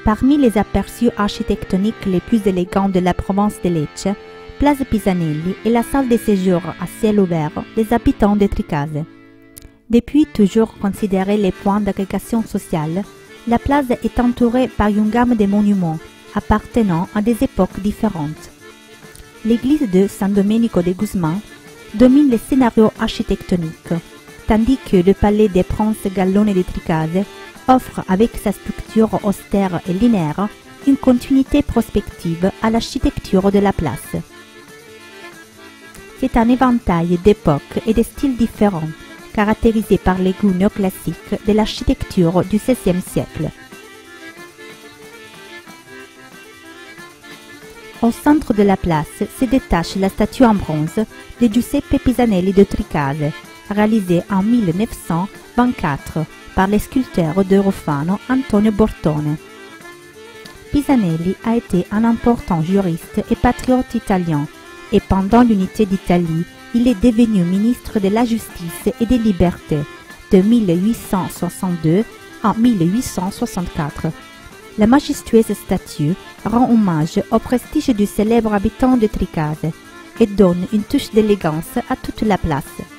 Parmi les aperçus architectoniques les plus élégants de la province de Lecce, Place Pisanelli est la salle de séjour à ciel ouvert des habitants de Tricase. Depuis toujours considérée les points d'agrégation sociale, la place est entourée par une gamme de monuments appartenant à des époques différentes. L'église de San Domenico de Guzman domine le scénario architectonique, tandis que le palais des princes Gallone de Tricase offre avec sa structure austère et linéaire une continuité prospective à l'architecture de la place. C'est un éventail d'époques et de styles différents, caractérisé par les goûts néoclassiques de l'architecture du XVIe siècle. Au centre de la place se détache la statue en bronze de Giuseppe Pisanelli de Tricase, réalisée en 1924 par le sculpteur de Rofano Antonio Bortone. Pisanelli a été un important juriste et patriote italien, et pendant l'unité d'Italie, il est devenu ministre de la Justice et des Libertés de 1862 à 1864. La majestueuse statue rend hommage au prestige du célèbre habitant de Tricase et donne une touche d'élégance à toute la place.